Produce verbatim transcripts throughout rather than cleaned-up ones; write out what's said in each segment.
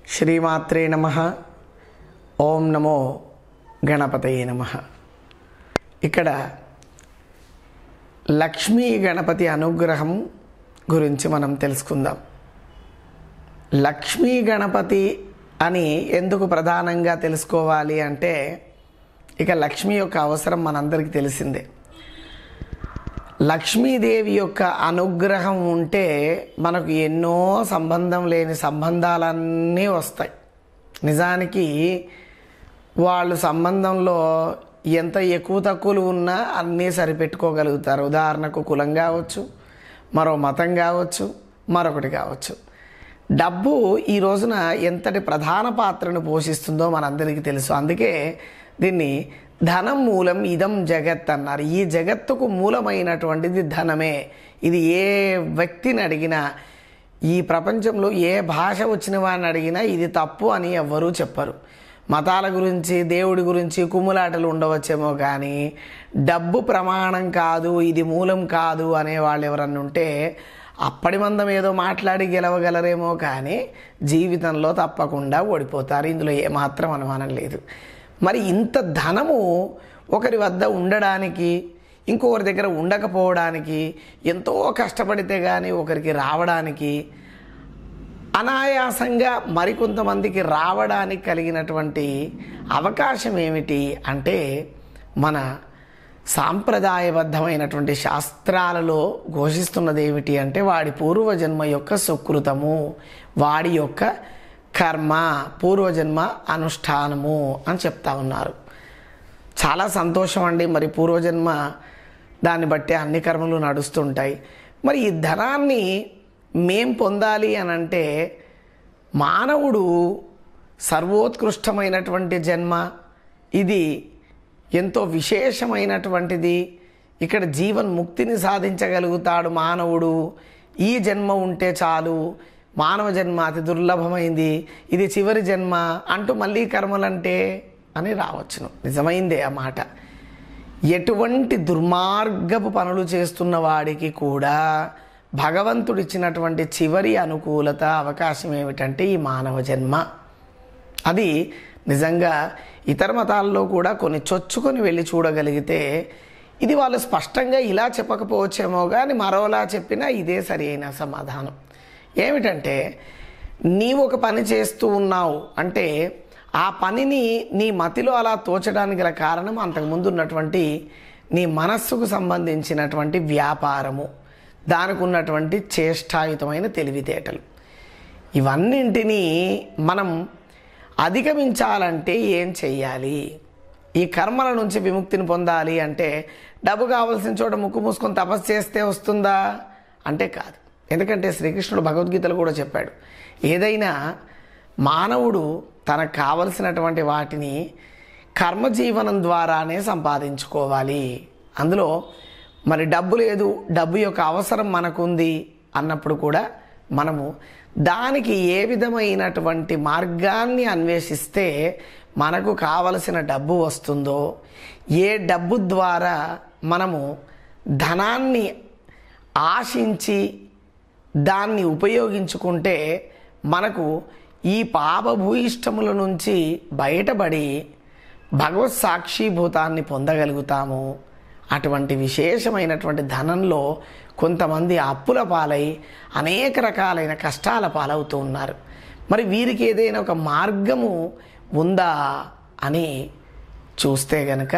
శ్రీమాత్రే నమః. ఓం నమో గణపతయే నమః. ఇక్కడ లక్ష్మీ గణపతి అనుగ్రహం గురించి మనం తెలుసుకుందాం. లక్ష్మీ గణపతి అని ఎందుకు ప్రధానంగా తెలుసుకోవాలి అంటే, ఇక లక్ష్మి యొక్క అవసరం మనందరికీ తెలిసిందే. లక్ష్మీదేవి యొక్క అనుగ్రహం ఉంటే మనకు ఎన్నో సంబంధం లేని సంబంధాలన్నీ వస్తాయి. నిజానికి వాళ్ళు సంబంధంలో ఎంత ఎక్కువ తక్కువలు ఉన్నా అన్నీ సరిపెట్టుకోగలుగుతారు. ఉదాహరణకు కులం కావచ్చు, మరో మతం కావచ్చు, మరొకటి కావచ్చు. డబ్బు ఈ రోజున ఎంతటి ప్రధాన పాత్రను పోషిస్తుందో మనందరికీ తెలుసు. అందుకే దీన్ని ధనం మూలం ఇదం జగత్ అన్నారు. ఈ జగత్తుకు మూలమైనటువంటిది ధనమే. ఇది ఏ వ్యక్తిని అడిగినా, ఈ ప్రపంచంలో ఏ భాష వచ్చిన వాడిని అడిగినా ఇది తప్పు అని ఎవ్వరూ చెప్పరు. మతాల గురించి, దేవుడి గురించి కుమ్ములాటలు ఉండవచ్చేమో కానీ డబ్బు ప్రమాణం కాదు, ఇది మూలం కాదు అనే వాళ్ళు ఎవరన్నా ఉంటే అప్పటి మందం ఏదో మాట్లాడి గెలవగలరేమో కానీ జీవితంలో తప్పకుండా ఓడిపోతారు. ఇందులో ఏమాత్రం అనుమానం లేదు. మరి ఇంత ధనము ఒకరి వద్ద ఉండడానికి, ఇంకొకరి దగ్గర ఉండకపోవడానికి, ఎంతో కష్టపడితే కానీ ఒకరికి రావడానికి, అనాయాసంగా మరికొంతమందికి రావడానికి కలిగినటువంటి అవకాశం ఏమిటి అంటే, మన సాంప్రదాయబద్ధమైనటువంటి శాస్త్రాలలో ఘోషిస్తున్నది ఏమిటి అంటే, వాడి పూర్వజన్మ యొక్క సుకృతము, వాడి యొక్క కర్మ, పూర్వజన్మ అనుష్ఠానము అని చెప్తా ఉన్నారు. చాలా సంతోషం అండి. మరి పూర్వజన్మ దాన్ని బట్టి అన్ని కర్మలు నడుస్తుంటాయి. మరి ఈ ధనాన్ని మేం పొందాలి అని అంటే, మానవుడు సర్వోత్కృష్టమైనటువంటి జన్మ, ఇది ఎంతో విశేషమైనటువంటిది. ఇక్కడ జీవన్ముక్తిని సాధించగలుగుతాడు మానవుడు. ఈ జన్మ ఉంటే చాలు, మానవ జన్మ అతి దుర్లభమైంది, ఇది చివరి జన్మ అంటూ మళ్ళీ కర్మలంటే అని రావచ్చును. నిజమైందే ఆ మాట. ఎటువంటి దుర్మార్గపు పనులు చేస్తున్న వాడికి కూడా భగవంతుడు ఇచ్చినటువంటి చివరి అనుకూలత, అవకాశం ఏమిటంటే ఈ మానవ జన్మ. అది నిజంగా ఇతర మతాల్లో కూడా కొన్ని చొచ్చుకొని వెళ్ళి చూడగలిగితే, ఇది వాళ్ళు స్పష్టంగా ఇలా చెప్పకపోవచ్చేమో కానీ మరోలా చెప్పినా ఇదే సరి అయిన సమాధానం. ఏమిటంటే, నీవు ఒక పని చేస్తూ ఉన్నావు అంటే ఆ పనిని నీ మతిలో అలా తోచడానికి గల కారణం అంతకుముందు ఉన్నటువంటి నీ మనస్సుకు సంబంధించినటువంటి వ్యాపారము, దానికి ఉన్నటువంటి చేష్టాయుతమైన తెలివితేటలు. ఇవన్నింటినీ మనం అధిగమించాలంటే ఏం చెయ్యాలి? ఈ కర్మల నుంచి విముక్తిని పొందాలి అంటే డబ్బు కావాల్సిన చోట ముక్కు మూసుకొని తపస్సు చేస్తే వస్తుందా అంటే కాదు. ఎందుకంటే శ్రీకృష్ణుడు భగవద్గీతలో కూడా చెప్పాడు, ఏదైనా మానవుడు తనకు కావలసినటువంటి వాటిని కర్మజీవనం ద్వారానే సంపాదించుకోవాలి. అందులో మరి డబ్బు లేదు, డబ్బు యొక్క అవసరం మనకుంది అన్నప్పుడు కూడా మనము దానికి ఏ విధమైనటువంటి మార్గాన్ని అన్వేషిస్తే మనకు కావలసిన డబ్బు వస్తుందో, ఏ డబ్బు ద్వారా మనము ధనాన్ని ఆశించి దాన్ని ఉపయోగించుకుంటే మనకు ఈ పాపభూయిష్టముల నుంచి బయటపడి భగవత్ సాక్షిభూతాన్ని పొందగలుగుతాము. అటువంటి విశేషమైనటువంటి ధనంలో కొంతమంది అప్పుల పాలై అనేక రకాలైన కష్టాల పాలవుతూ ఉన్నారు. మరి వీరికి ఏదైనా ఒక మార్గము ఉందా అని చూస్తే గనక,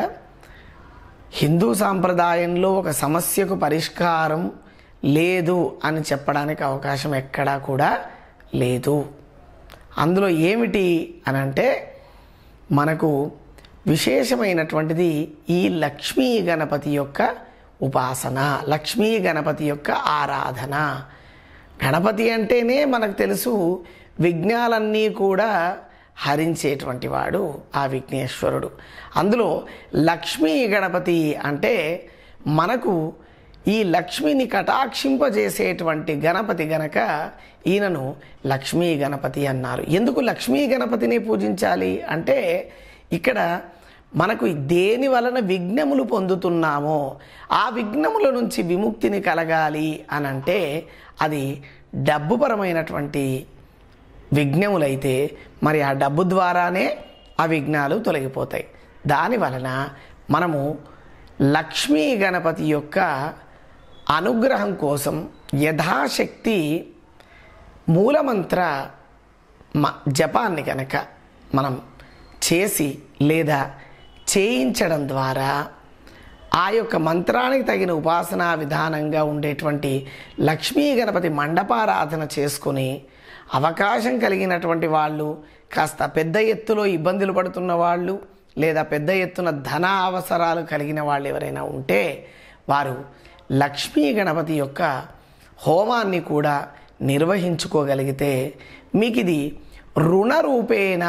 హిందూ సాంప్రదాయంలో ఒక సమస్యకు పరిష్కారం లేదు అని చెప్పడానికి అవకాశం ఎక్కడా కూడా లేదు. అందులో ఏమిటి అని అంటే, మనకు విశేషమైనటువంటిది ఈ లక్ష్మీ గణపతి యొక్క ఉపాసన, లక్ష్మీ గణపతి యొక్క ఆరాధన. గణపతి అంటేనే మనకు తెలుసు విఘ్నాలన్నీ కూడా హరించేటువంటి వాడు ఆ విఘ్నేశ్వరుడు. అందులో లక్ష్మీ గణపతి అంటే మనకు ఈ లక్ష్మిని కటాక్షింపజేసేటువంటి గణపతి గనక ఈయనను లక్ష్మీ గణపతి అన్నారు. ఎందుకు లక్ష్మీ గణపతిని పూజించాలి అంటే, ఇక్కడ మనకు దేని వలన విఘ్నములు పొందుతున్నామో ఆ విఘ్నముల నుంచి విముక్తిని కలగాలి అని అంటే అది డబ్బుపరమైనటువంటి విఘ్నములైతే మరి ఆ డబ్బు ద్వారానే ఆ విఘ్నాలు తొలగిపోతాయి. దాని వలన మనము లక్ష్మీ గణపతి యొక్క అనుగ్రహం కోసం యథాశక్తి మూలమంత్ర జపాన్ని కనుక మనం చేసి లేదా చేయించడం ద్వారా ఆ యొక్క మంత్రానికి తగిన ఉపాసనా విధానంగా ఉండేటువంటి లక్ష్మీ గణపతి మండపారాధన చేసుకుని అవకాశం కలిగినటువంటి వాళ్ళు, కాస్త పెద్ద ఎత్తులో ఇబ్బందులు పడుతున్న వాళ్ళు, లేదా పెద్ద ఎత్తున ధన అవసరాలు కలిగిన వాళ్ళు ఎవరైనా ఉంటే వారు లక్ష్మీ గణపతి యొక్క హోమాన్ని కూడా నిర్వహించుకోగలిగితే మీకు ఇది రుణ రూపేణ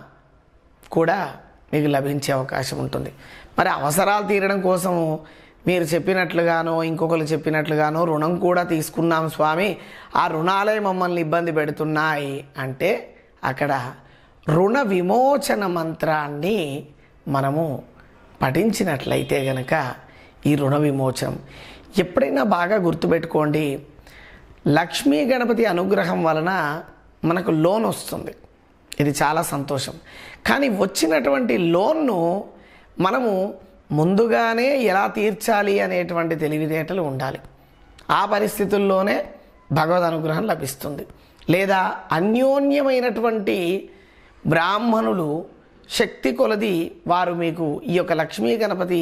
కూడా మీకు లభించే అవకాశం ఉంటుంది. మరి అవసరాలు తీరడం కోసము మీరు చెప్పినట్లుగానో ఇంకొకరు చెప్పినట్లుగానో రుణం కూడా తీసుకున్నాం స్వామి, ఆ రుణాలే మమ్మల్ని ఇబ్బంది పెడుతున్నాయి అంటే అక్కడ రుణ విమోచన మంత్రాన్ని మనము పఠించినట్లయితే గనక ఈ రుణ విమోచనం ఎప్పుడైనా బాగా గుర్తుపెట్టుకోండి. లక్ష్మీ గణపతి అనుగ్రహం వలన మనకు లోన్ వస్తుంది, ఇది చాలా సంతోషం. కానీ వచ్చినటువంటి లోన్ను మనము ముందుగానే ఎలా తీర్చాలి అనేటువంటి తెలివితేటలు ఉండాలి. ఆ పరిస్థితుల్లోనే భగవద్ అనుగ్రహం లభిస్తుంది. లేదా అన్యోన్యమైనటువంటి బ్రాహ్మణులు శక్తి కొలది వారు మీకు ఈ యొక్క లక్ష్మీ గణపతి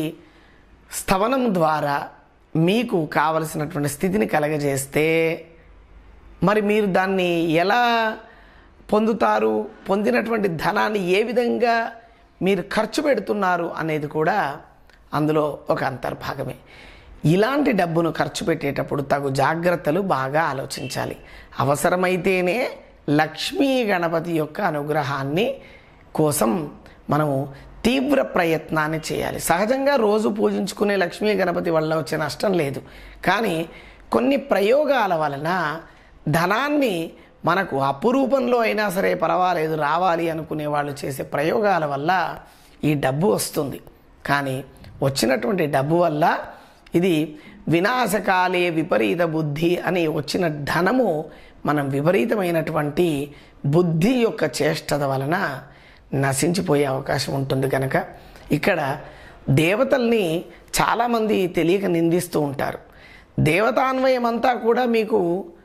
స్థవనం ద్వారా మీకు కావలసినటువంటి స్థితిని కలగజేస్తే మరి మీరు దాన్ని ఎలా పొందుతారు, పొందినటువంటి ధనాన్ని ఏ విధంగా మీరు ఖర్చు పెడుతున్నారు అనేది కూడా అందులో ఒక అంతర్భాగమే. ఇలాంటి డబ్బును ఖర్చు పెట్టేటప్పుడు తగు జాగ్రత్తలు బాగా ఆలోచించాలి. అవసరమైతేనే లక్ష్మీ గణపతి యొక్క అనుగ్రహాన్ని కోసం మనము తీవ్ర ప్రయత్నాన్ని చేయాలి. సహజంగా రోజు పూజించుకునే లక్ష్మీ గణపతి వల్ల వచ్చే నష్టం లేదు. కానీ కొన్ని ప్రయోగాల వలన ధనాన్ని మనకు అపురూపంలో అయినా సరే పర్వాలేదు రావాలి అనుకునే వాళ్ళు చేసే ప్రయోగాల వల్ల ఈ డబ్బు వస్తుంది. కానీ వచ్చినటువంటి డబ్బు వల్ల ఇది వినాశకాలే విపరీత బుద్ధి అని వచ్చిన ధనము మనం విపరీతమైనటువంటి బుద్ధి యొక్క చేష్టత వలన నశించిపోయే అవకాశం ఉంటుంది. కనుక ఇక్కడ దేవతల్ని చాలామంది తెలియక నిందిస్తూ ఉంటారు. దేవతాన్వయం అంతా కూడా మీకు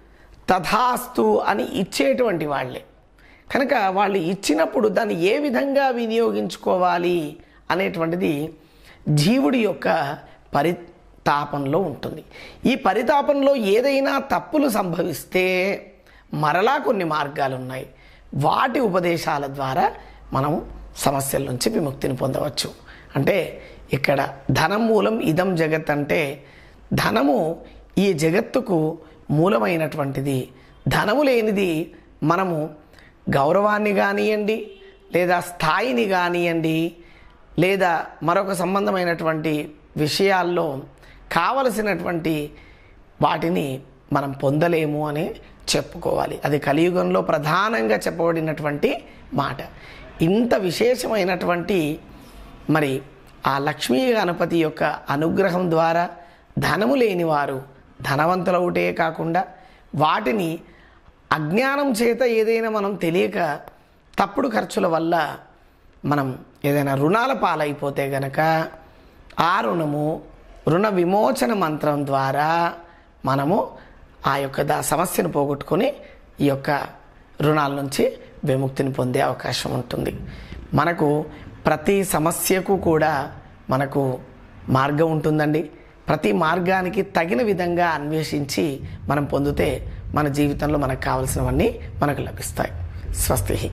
తథాస్తు అని ఇచ్చేటువంటి వాళ్ళే. కనుక వాళ్ళు ఇచ్చినప్పుడు దాన్ని ఏ విధంగా వినియోగించుకోవాలి అనేటువంటిది జీవుడి యొక్క పరితాపంలో ఉంటుంది. ఈ పరితాపంలో ఏదైనా తప్పులు సంభవిస్తే మరలా కొన్ని మార్గాలు ఉన్నాయి. వాటి ఉపదేశాల ద్వారా మనం సమస్యల నుంచి విముక్తిని పొందవచ్చు. అంటే ఇక్కడ ధనం మూలం ఇదం జగత్ అంటే ధనము ఈ జగత్తుకు మూలమైనటువంటిది. ధనము లేనిది మనము గౌరవాన్ని కానివ్వండి, లేదా స్థాయిని కానివ్వండి, లేదా మరొక సంబంధమైనటువంటి విషయాల్లో కావలసినటువంటి వాటిని మనం పొందలేము అని చెప్పుకోవాలి. అది కలియుగంలో ప్రధానంగా చెప్పబడినటువంటి మాట. ఇంత విశేషమైనటువంటి మరి ఆ లక్ష్మీ గణపతి యొక్క అనుగ్రహం ద్వారా ధనము లేని వారు ధనవంతులవుటే కాకుండా వాటిని అజ్ఞానం చేత ఏదైనా మనం తెలియక తప్పుడు ఖర్చుల వల్ల మనం ఏదైనా రుణాల పాలైపోతే గనక ఆ రుణము రుణ విమోచన మంత్రం ద్వారా మనము ఆ యొక్క దా సమస్యను పోగొట్టుకొని ఈ యొక్క రుణాల నుంచి విముక్తిని పొందే అవకాశం ఉంటుంది. మనకు ప్రతి సమస్యకు కూడా మనకు మార్గం ఉంటుందండి. ప్రతి మార్గానికి తగిన విధంగా అన్వేషించి మనం పొందితే మన జీవితంలో మనకు కావలసినవన్నీ మనకు లభిస్తాయి. స్వస్తి.